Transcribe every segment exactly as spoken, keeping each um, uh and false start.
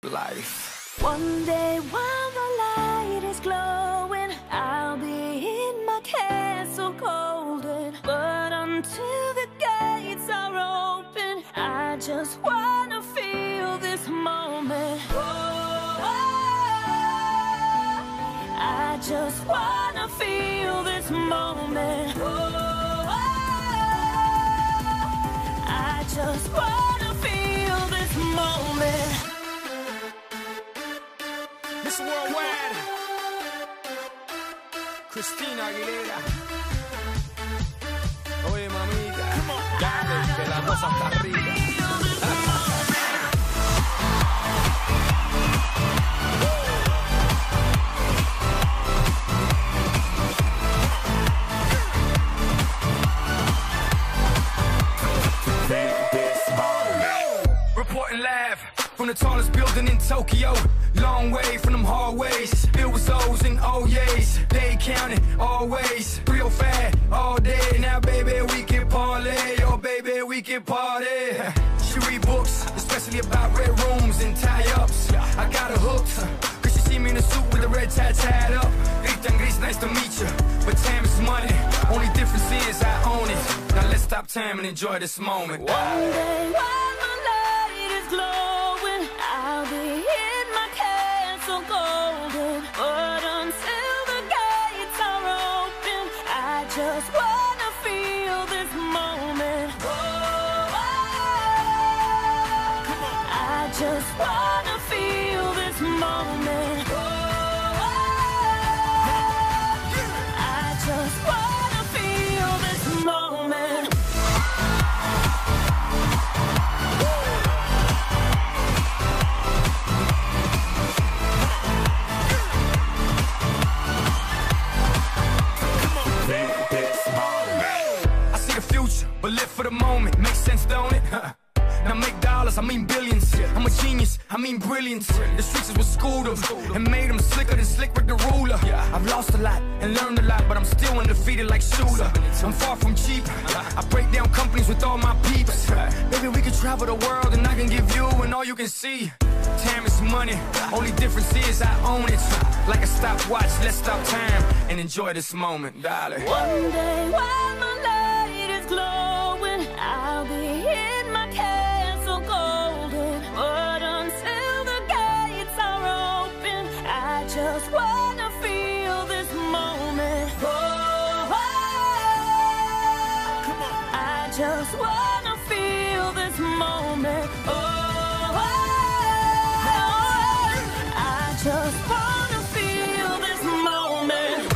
life. One day while the light is glowing, I'll be in my castle golden. But until the gates are open, I just wanna feel this moment. Oh, I just wanna feel this moment. Oh, I just wanna feel this moment. Miss Worldwide, Christina Aguilera. Oye, mamita, dale, que la cosa está rica. Reporting live from the tallest building in Tokyo. Long way from them hallways. It was O's and O's. They counted always. Real fat all day. Now, baby, we can parlay. Oh, baby, we can party. She read books, especially about red rooms and tie-ups. I got her hooked, cause she see me in a suit with a red tie tied up. Rita Gris, nice to meet you. But time is money. Only difference is I own it. Now let's stop time and enjoy this moment. One day while my light is glowing, I'll be in my castle golden. But until the gates are open, I just wanna feel this moment. Oh, I just wanna feel this moment. Oh, I just wanna feel this moment. I see the future, but live for the moment. Makes sense, don't it? Now make dollars, I mean billions. I'm a genius, I mean brilliance. The streets is what schooled them and made them slicker than Slick Rick the ruler. I've lost a lot and learned a lot, but I'm still undefeated like Shooter. I'm far from cheap. I break down companies with all my peeps. Baby, we can travel the world and I can give you and all you can see. Time is money, only difference is I own it. Like a stopwatch, let's stop time and enjoy this moment, darling. One day while my light is glowing, I'll be in my castle golden. But until the gates are open, I just wanna feel this moment. Oh, I just wanna feel this moment. Oh, I just wanna feel this moment.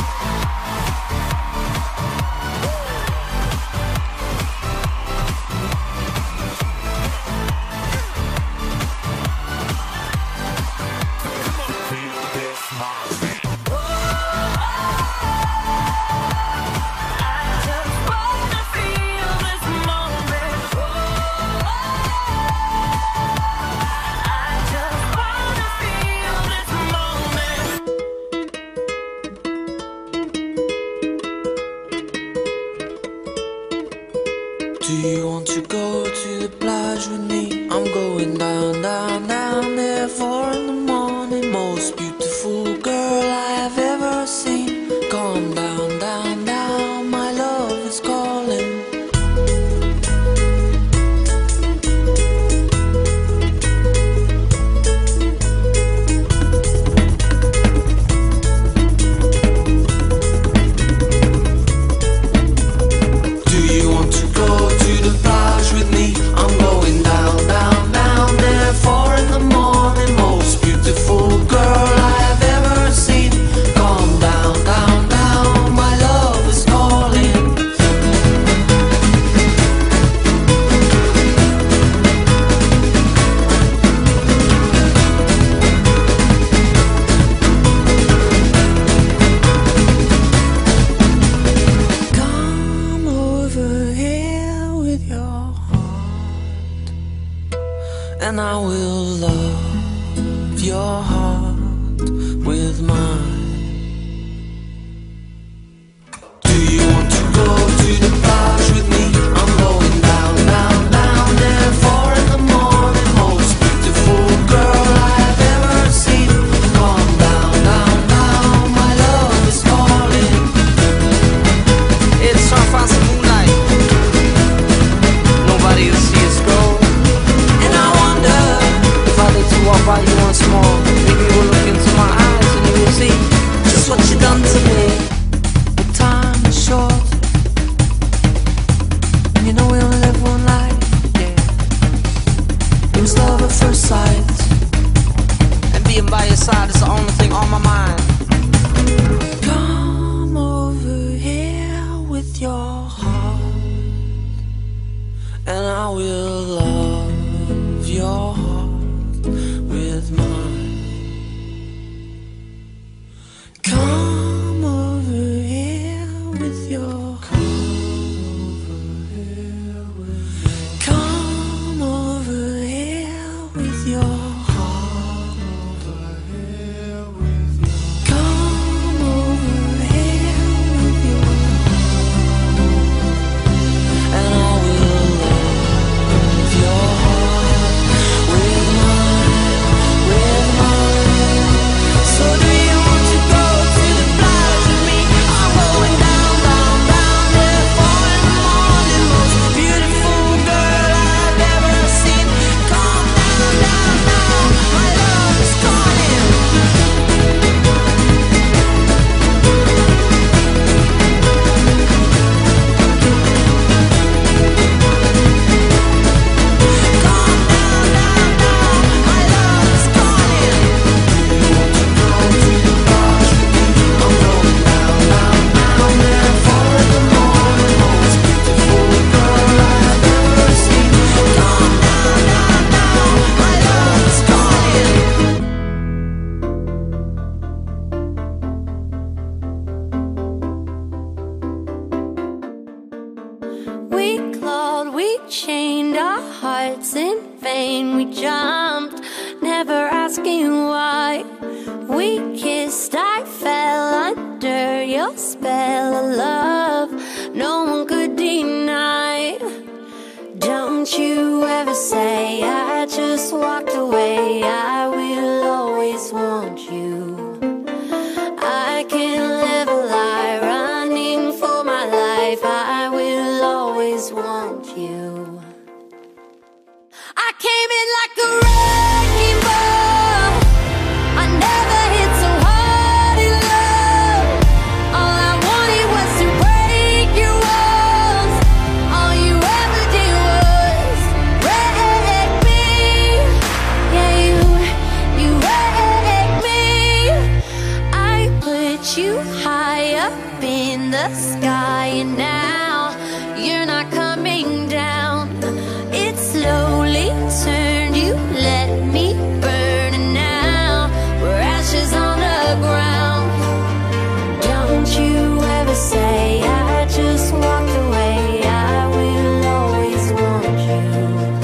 Do you want to go to the plage with me? I'm going down, down, down there. Four in the morning, most beautiful girl I have ever seen. Come down, down, down, my love is calling. Do you want to go to the plage with me? I'm going down, down, down there. Four in the morning, most beautiful asking why we kissed, I fell under your spell of love. No one could deny. Don't you ever say I just walked away. I will always want you. I can't live a lie, running for my life. I will always want you. I came in like a wrecking ball. I never hit so hard in love. All I wanted was to break your walls. All you ever did was wreck me. Yeah, you, you wrecked me. I put you high up in the sky, and now you're not coming down. It slowly turned, you let me burn, and now we're ashes on the ground. Don't you ever say I just walked away. I will always want you.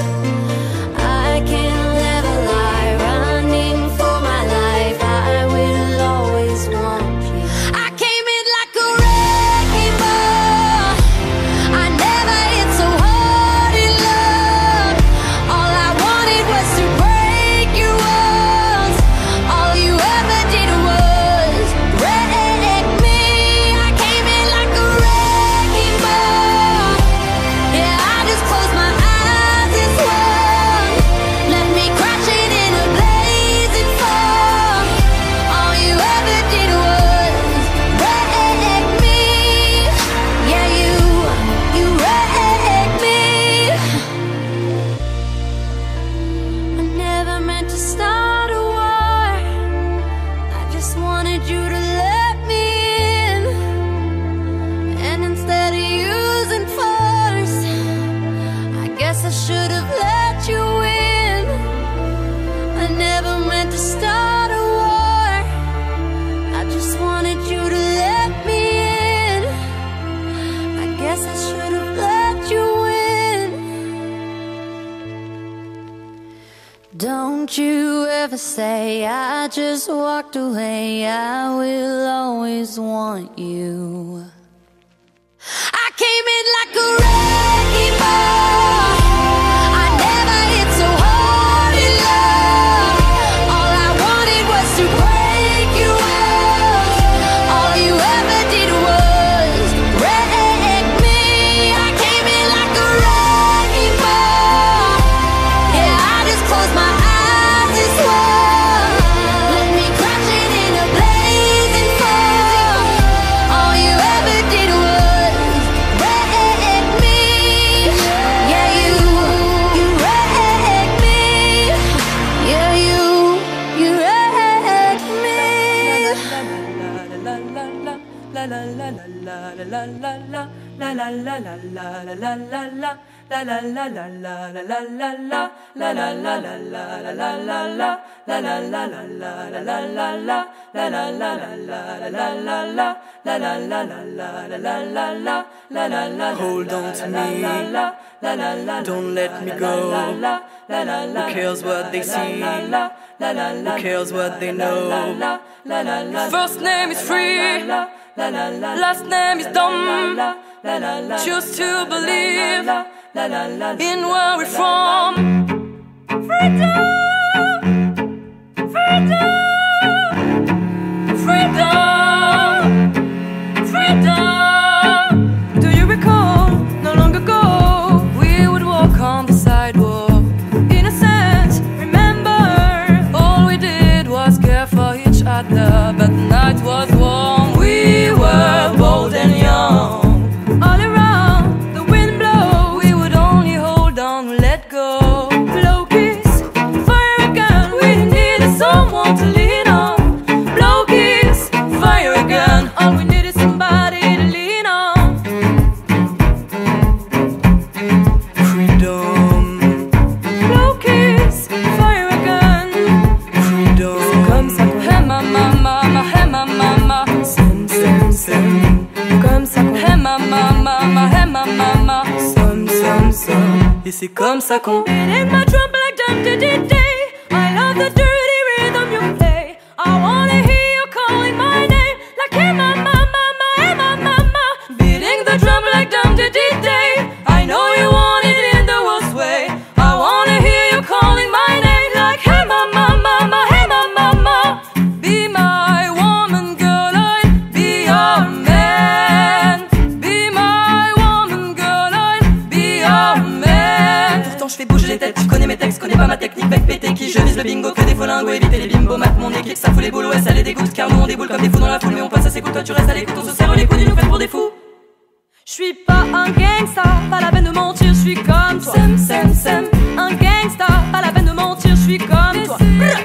I can't live a lie, running for my life. I will always want you. I came in like a wrecking ball. I never hit so hard in love. All I wanted was to break your walls. All you ever did was wreck me. I came in like a wrecking ball. Yeah, I just closed my eyes and swung. Let me crash it in a blazing fall. All you ever did was wreck me. Yeah, you, you wrecked me. I never meant to start a war. I just wanted you to let me in. And instead of using force, I guess I should have let you in. I never meant to start a war. I just wanted you to let me in. I guess I should have let you in. Don't you ever say I just walked away. I will always want you. I came in like a wrecking ball. I never hit so hard in love. All I wanted was to break your walls. All you ever did was wreck me. I came in like a wrecking ball. Yeah, I just closed my eyes and swung. Let me crash it in a blazing fall. All you ever did was wreck me. Yeah, you, you wrecked me. Yeah, you, you wrecked me. Hold on to me, don't let me go. Who cares what they see? Who cares what they know? First name is free, last name is dumb. Choose to believe in where we're from. Freedom, freedom, freedom, freedom. Do you recall, not long ago, we would walk on the sidewalk? Innocent, remember, all we did was care for each other. But the night was warm, we were bold and young. All around, the wind blow, we would only hold on, let go. Blow kiss, fire again, we needed someone to lean on. Blow kiss, fire again, all we needed somebody to lean on. Freedom. Blow kiss, fire again. Freedom. C'est comme ça qu'on aime ma maman, aime ma maman. Sem, sem, sem. Comme ça qu'on aime ma maman, aime ma maman. Som, som, som. Et c'est comme ça qu'on. In my drum like dum da dee day. I love the dirty rhythm. éviter les bimbos mac. Mon équipe ça fout les boules, ouais ça les dégoûte. Car nous on déboule comme des fous dans la foule. Mais on passe à ses coups, toi tu restes à l'écoute. On se serre les coudes, ils nous prennent pour des fous. J'suis pas un gangsta, pas la peine de mentir, j'suis comme toi. Sem, sem, sem, un gangsta, pas la peine de mentir, j'suis comme toi.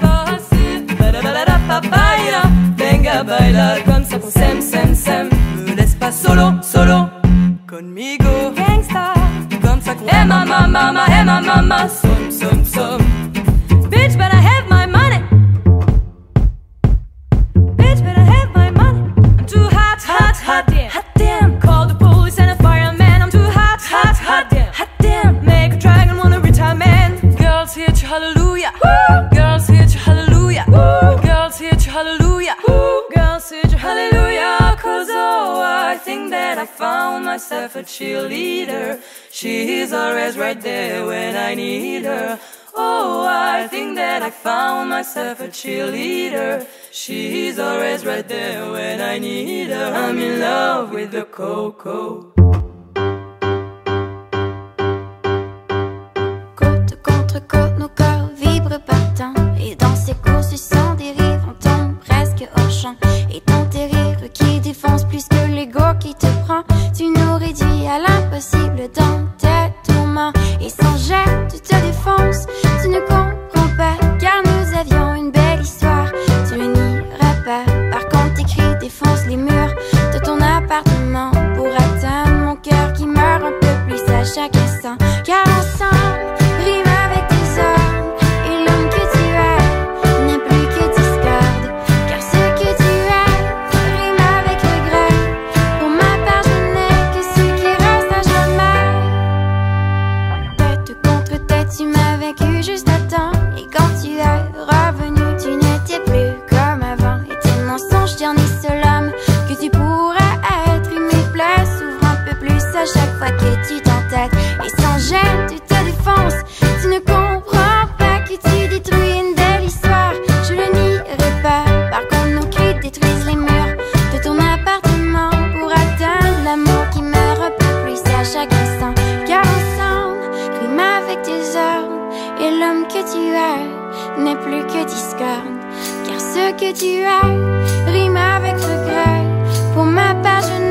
Venga baila, comme ça qu'on s'aime, s'aime, s'aime. Me laisse pas solo, solo, conmigo. Gangsta, comme ça qu'on aime ma mama, mama, aime ma mama. Som, som, som. Bitch better have my money. Bitch better have my money. I'm too hot, hot, hot, damn, hot damn. Call the police and a fireman. I'm too hot, hot, hot, damn, hot damn. Make a dragon wanna retire man. Girls hit you hallelujah. Woo. Girls hit you hallelujah. Woo. Girls hit you hallelujah. Woo. Girls hit you hallelujah. Cause oh, I think that I found myself a cheerleader. She is always right there when I need her. Oh, I think that I found myself a cheerleader. She's always right there when I need her. I'm in love with the coco. Côte contre côte, nos corps vibrent partant. Et dans ces courses du sang dérive, on tombe presque hors champ. Et ton tes rires qui défonce plus que l'ego qui te prend. Tu nous réduis à l'impossible dans tes tourments. Et sans gêne, tu te défonces. Tu ne comprends pas, car nous avions une belle histoire. Tu le nieras pas, par contre tes cris défoncent les murs de ton appartement pour atteindre mon cœur qui meurt un peu plus à chaque instant. Car ensemble, rime avec tes hommes, et l'homme que tu es n'est plus que discorde. Car ce que tu es rime avec regret. Pour ma part, je n'ai que ce qui reste à jamais. Tête contre tête, tu m'as vaincu juste à temps. Et quand tu es revenu, tu n'étais plus comme avant. Et tes mensonges, j'en ai seul homme que tu pourrais être. Et mes plaies s'ouvrent un peu plus à chaque fois que tu t'entêtes. Et sans gêne, tu te défonces. Tu ne comprends pas que tu détruis une belle histoire. Je le nierai pas. Par contre, nos cris détruisent les murs de ton appartement pour atteindre l'amour qui meurt un peu plus à chaque instant. Car ensemble, rime avec tes ordres. Et l'homme que tu es n'est plus que discorde. Car ce que tu es rime avec regret. Pour ma part, je